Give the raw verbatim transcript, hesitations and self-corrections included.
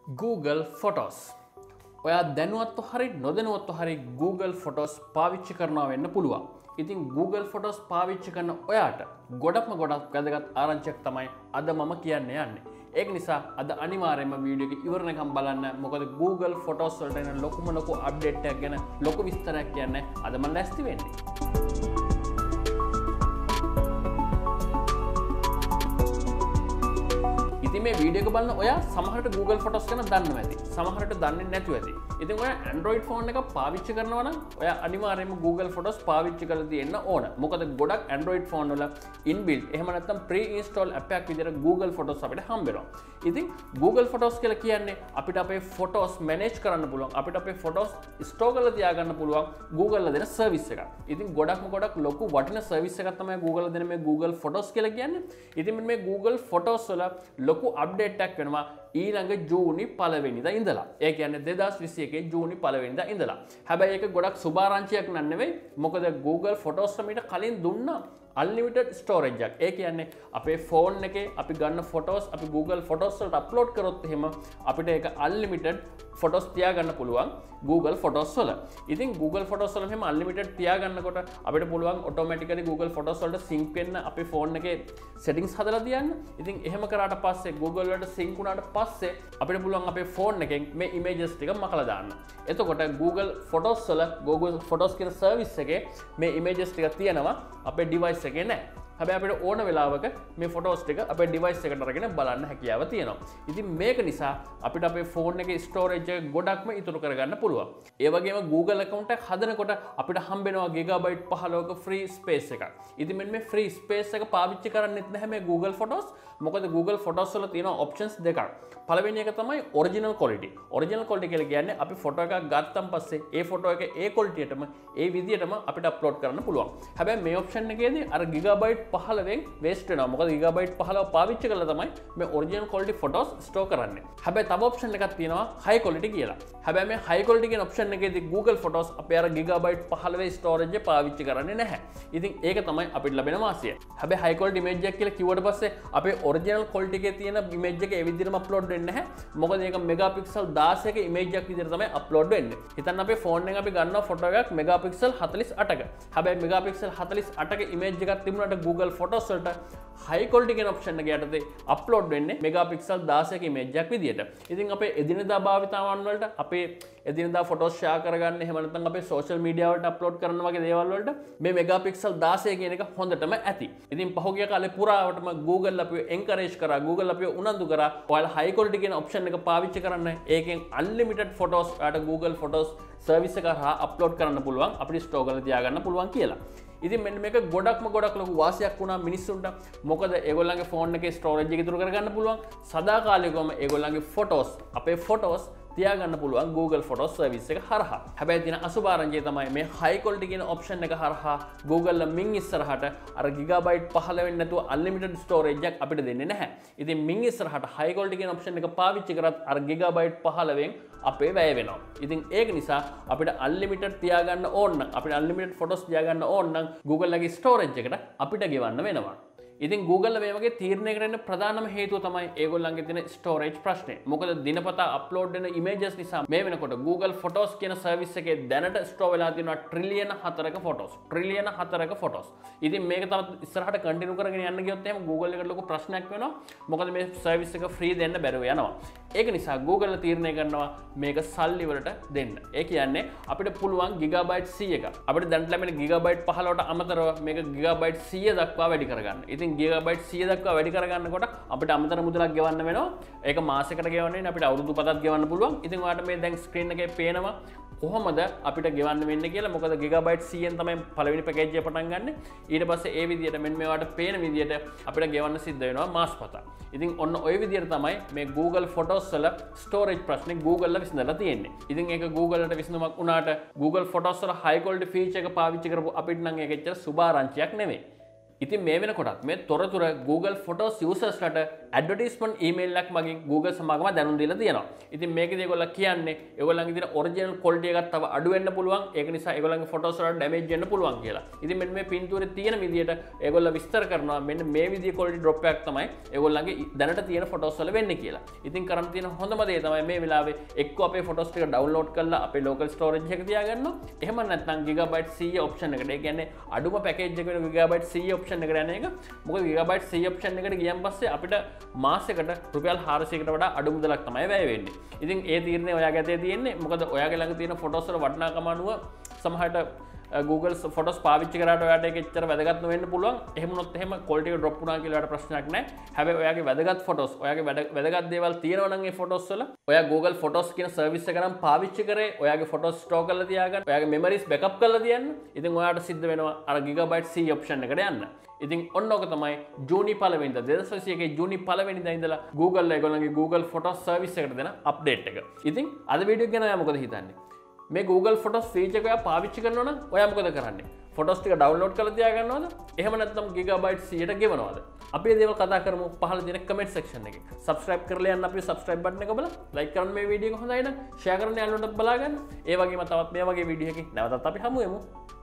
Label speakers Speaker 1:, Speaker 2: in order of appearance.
Speaker 1: Google Photos. ඔයා දැනුවත්ව හරි නොදැනුවත්ව හරි Google Photos පාවිච්චි කරනවා වෙන්න පුළුවන්. ඉතින් Google Photos පාවිච්චි කරන ඔයාට ගොඩක්ම ගොඩක් වැදගත් ආරංචියක් තමයි අද මම කියන්න යන්නේ. ඒක නිසා අද අනිවාර්යයෙන්ම වීඩියෝ එක ඉවර වෙනකම් බලන්න. මොකද Google Photos වලට එන ලොකුම ලොකු අප්ඩේට් එකක් ගැන ලොකු විස්තරයක් කියන්න අද මම ලෑස්ති වෙන්නේ. ඉතින් මේ වීඩියෝ එක බලන ඔයා සමහරට Google Photos ගැන දන්නවා ඇති. සමහරට දන්නේ නැතුව ඇති. ඉතින් ඔයා Android phone එකක් පාවිච්චි කරනවා නම් ඔයා අනිවාර්යයෙන්ම Google Photos පාවිච්චි කරලා තියෙන්න ඕන. මොකද ගොඩක් Android phone වල inbuilt එහෙම නැත්නම් pre-install app එකක් විදිහට Google Photos අපිට හම්බ වෙනවා. ඉතින් Google Photos කියලා කියන්නේ අපිට අපේ photos manage කරන්න පුළුවන්. අපිට අපේ photos store කරලා තියාගන්න පුළුවන් Google ලා දෙන service එකක්. ඉතින් ගොඩක්ම ගොඩක් ලොකු වටින service එකක් තමයි Google ලා දෙන මේ Google Photos කියලා කියන්නේ. ඉතින් මේ Google Photos වල ලොකු අප්ඩේට් එකක් වෙනවා ඊළඟ ජූනි පළවෙනිදා ඉඳලා. ඒ කියන්නේ දෙදාස් විසි එකේ ජූනි පළවෙනිදා ඉඳලා. හැබැයි ඒක ගොඩක් සුභාරංචියක් නන් නෙවෙයි. මොකද Google Photos මීට කලින් දුන්නා unlimited storage එකක්. ඒ කියන්නේ අපේ phone එකේ අපි ගන්න photos අපි Google Photos වලට upload කරොත් එහෙම අපිට ඒක unlimited photos තියාගන්න පුළුවන් Google Photos වල. ඉතින් Google Photos වල එහෙම unlimited තියාගන්නකොට අපිට පුළුවන් automatically Google Photos වලට sync වෙන්න අපේ phone එකේ settings හදලා තියන්න. ඉතින් එහෙම කරාට පස්සේ Google වලට sync වුණාට පස්සේ අපිට පුළුවන් අපේ phone එකෙන් මේ images ටික මකලා දාන්න. එතකොට Google Photos වල Google Photos කියන service එකේ මේ images ටික තියෙනවා අපේ device එකේ නැහැ. හැබැයි අපිට ඕන වෙලාවක මේ photos ටික අපේ device එකට අරගෙන බලන්න හැකියාව තියෙනවා. ඉතින් මේක නිසා අපිට අපේ phone එකේ storage එක ගොඩක්ම ඉතුරු කරගන්න පුළුවන්. ඒ වගේම Google account එක හදනකොට අපිට හම්බ වෙනවා gigabyte පහළොවක free space එකක්. ඉතින් මෙන්න මේ free space එක පාවිච්චි කරන්නෙත් නැහැ මේ Google Photos. මොකද Google Photos වල තියෙන options දෙකක්. පළවෙනි එක තමයි original quality. original quality කියලා කියන්නේ අපි photo එකක් ගත්තන් පස්සේ ඒ photo එක ඒ quality එකටම ඒ විදිහටම අපිට upload කරන්න පුළුවන්. හැබැයි මේ option එකේදී අර gigabyte පහළවෙන් waste වෙනවා. මොකද gigabyte පහළව පාවිච්චි කරලා තමයි මේ original quality photos store කරන්නේ. හැබැයි තව option එකක් තියෙනවා high quality කියලා. හැබැයි මේ high quality කියන option එකේදී Google Photos අපේ අර gigabyte පහළවේ storage එක පාවිච්චි කරන්නේ නැහැ. ඉතින් ඒක තමයි අපිට ලැබෙන වාසිය. හැබැයි high quality image එකක් කියලා කිව්වට පස්සේ අපේ original quality එකේ තියෙන image එක ඒ විදිහටම upload වෙන්නේ නැහැ. මොකද ඒක megapixel දාසයක image එකක් විදිහට තමයි upload වෙන්නේ. හිතන්න අපේ phone එකෙන් අපි ගන්නවා photo එකක් megapixel හතළිස් අටක. හැබැයි megapixel හතළිස් අටක image එකක් තිබුණාට Google Photos වලට high quality කියන option එක යටතේ upload වෙන්නේ megapixel දාසයක image එකක් විදිහට. ඉතින් අපේ එදිනෙදා භාවිතාවන් වලට අපේ එදිනෙදා photos share කරගන්න එහෙම නැත්නම් අපේ social media වලට upload කරන වගේ දේවල් වලට මේ megapixel දාසය කියන එක හොඳටම ඇති. ඉතින් පහුගිය කාලේ පුරාවටම Google අපිව encourage කරා Google අපිව උනන්දු කරා ඔයාලා high quality කියන option එක පාවිච්චි කරන්න. ඒකෙන් unlimited photos ඔයාලට Google Photos service එක හරහා upload කරන්න පුළුවන් අපිට store කරලා තියාගන්න පුළුවන් කියලා. ඉතින් මෙන්න මේක ගොඩක්ම ගොඩක් ලොකු වාසියක් වුණා මිනිස්සුන්ට. මොකද ඒගොල්ලන්ගේ ෆෝන් එකේ ස්ටෝරේජ් එක ඉතුරු කරගන්න පුළුවන්. සදාකාලිකවම ඒගොල්ලන්ගේ ෆොටෝස් අපේ ෆොටෝස් තියාගන්න පුළුවන් Google Photos service එක හරහා. හැබැයි තියෙන අසුභාරංචිය තමයි මේ high quality කියන option එක හරහා Google මින් ඉස්සරහට අර gigabyte පහළ වෙන්නේ නැතුව unlimited storage එකක් අපිට දෙන්නේ නැහැ. ඉතින් මින් ඉස්සරහට high quality කියන option එක පාවිච්චි කරත් අර gigabyte පහළවෙන් අපේ වැය වෙනවා. ඉතින් ඒක නිසා අපිට unlimited තියාගන්න ඕන නම් අපිට unlimited photos තියාගන්න ඕන නම් Google ලගේ storage එකට අපිට ගෙවන්න වෙනවා. ඉතින් Google මේ වගේ තීරණයකට එන්න ප්‍රධානම හේතුව තමයි ඒගොල්ලන්ගේ තියෙන storage ප්‍රශ්නේ. මොකද දිනපතා upload වෙන images නිසා මේ වෙනකොට Google Photos කියන service එකේ දැනට store වෙලා තියෙනවා trillion හතරක photos. trillion හතරක photos. ඉතින් මේක තවත් ඉස්සරහට continue කරගෙන යන්න ගියොත් එහෙම Google එකට ලොකු ප්‍රශ්නයක් වෙනවා. මොකද මේ service එක free දෙන්න බැරුව යනවා. ඒක නිසා Google තීරණය කරනවා මේක සල්ලි වලට දෙන්න. ඒ කියන්නේ අපිට පුළුවන් gigabyte සීයක අපිට දැනට ලැබෙන gigabyte පහළොවට අමතරව මේක gigabyte සීය දක්වා වැඩි කරගන්න. ඉතින් gigabyte සීය දක්වා වැඩි කරගන්නකොට අපිට අමතර මුදලක් ගෙවන්න වෙනවා. ඒක මාසයකට ගෙවන්නේ අපිට අවුරුදු පතක් ගෙවන්න පුළුවන්. ඉතින් ඔයාලට මේ දැන් ස්ක්‍රීන් එකේ පේනවා කොහොමද අපිට ගෙවන්න වෙන්නේ කියලා. මොකද gigabyte සීයෙන් තමයි පළවෙනි පැකේජ් එක පටන් ගන්න. ඊට පස්සේ ඒ විදිහට මෙන්න මේවට පේන විදිහට අපිට ගෙවන්න සිද්ධ වෙනවා මාස පතක්. ඉතින් ඔන්න ওই විදිහට තමයි මේ Google Photos වල storage ප්‍රශ්නේ Google ලා විසඳලා තියෙන්නේ. ඉතින් ඒක Google වලට විසඳුමක් වුණාට Google Photos වල high quality feature එක පාවිච්චි කරපු අපිට නම් ඒක එච්චර සුභාරංචියක් නෙවෙයි. ඉතින් මේ වෙනකොටත් මේ තොරතුර Google Photos users ලට ඇඩ්වර්ටයිස්මන්ට් ඊමේල් එකක් මගින් Google සමාගම දැනුම් දීලා තියෙනවා. ඉතින් මේකදී ඒගොල්ලෝ කියන්නේ ඒගොල්ලන්ගේ තියෙන ඔරිජිනල් ක්වොලිටි එකක් තව අඩු වෙන්න පුළුවන්. ඒක නිසා ඒගොල්ලන්ගේ ෆොටෝස් වලට ඩැමේජ් වෙන්න පුළුවන් කියලා. ඉතින් මෙන්න මේ පින්තූරේ තියෙන විදියට ඒගොල්ලෝ විස්තර කරනවා මෙන්න මේ විදිය ක්වොලිටි ඩ්‍රොප් එකක් තමයි ඒගොල්ලන්ගේ දැනට තියෙන ෆොටෝස් වල වෙන්නේ කියලා. ඉතින් කරන්න තියෙන හොඳම දේ තමයි මේ වෙලාවේ එක්ක අපේ ෆොටෝස් ටික ඩවුන්ලෝඩ් කරලා අපේ ලෝකල් ස්ටෝරේජ් එකක තියාගන්නවා. එහෙම නැත්නම් ගිගාබයිට් සීය ඔප්ෂන් එකට. ඒ කියන්නේ අඩුම පැකේජ් එක වෙන ගිගාබයිට් සීය ඔප්ෂන් එකට යන එක. මොකද ගිගාබයිට් සීය ඔප්ෂන් එකට ගියන් පස්සේ අපිට මාසෙකට රුපියල් හාරසියයකට වඩා අඩු මුදලක් තමයි වැය වෙන්නේ. ඉතින් ඒ තීරණය ඔයාගේ අතේ තියෙන්නේ. මොකද ඔයාගේ ළඟ තියෙන ෆොටෝස් වල වටිනාකම අනුව සමහරට Google ෆොටෝස් පාවිච්චි කරාට ඔයාට ඒක එච්චර වැදගත් නොවෙන්න පුළුවන්. එහෙම වුණොත් එහෙම ක්වොලිටි එක ඩ්‍රොප් වුණා කියලා ඔයාට ප්‍රශ්නයක් නැහැ. හැබැයි ඔයාගේ වැදගත් ෆොටෝස්, ඔයාගේ වැදගත් දේවල් තියෙනවා නම් ඒ ෆොටෝස් වල ඔයා Google ෆොටෝස් කියන සර්විස් එක නම් පාවිච්චි කරේ ඔයාගේ ෆොටෝස් ස්ටෝර් කරලා තියාගන්න, ඔයාගේ මෙමරිස් බෑකප් කරලා තියන්න. ඉතින් ඔයාට සිද්ධ වෙනවා අර ගිගාබයිට් C ඔප්ෂන් එකට යන්න. ඉතින් ඔන්න ඕක තමයි ජූනි පළවෙනිදා දෙදහස් විසිඑකේ ජූනි පළවෙනිදා ඉඳලා Google ඒගොල්ලන්ගේ Google ෆොටෝස් සර්විස් එකට දෙන අප්ඩේට් එක. ඉතින් අද වීඩියෝ එක ගැන ඔයා මොකද හිතන්නේ? මේ Google ෆොටෝස් ෆීචර් එක ඔයා පාවිච්චි කරනවා නම් ඔයා මොකද කරන්නේ? ෆොටෝස් ටික ඩවුන්ලෝඩ් කරලා තියාගන්නවද? එහෙම නැත්නම් ගිගාබයිට් C යට ගෙවනවද? අපි මේ දේවල් කතා කරමු පහළ තියෙන කමෙන්ට් සෙක්ෂන් එකේ. සබ්ස්ක්‍රයිබ් කරලා යන්න අපේ සබ්ස්ක්‍රයිබ් බටන් එක බලලා ලයික් කරන්න මේ වීඩියෝ එක හොඳයි නම් ෂෙයා කරන්න යාළුවන්ටත් බලා ගන්න. ඒ වගේම තවත් මේ වගේ වීඩියෝ එකකින් නැවතත් අපි හමු වෙමු.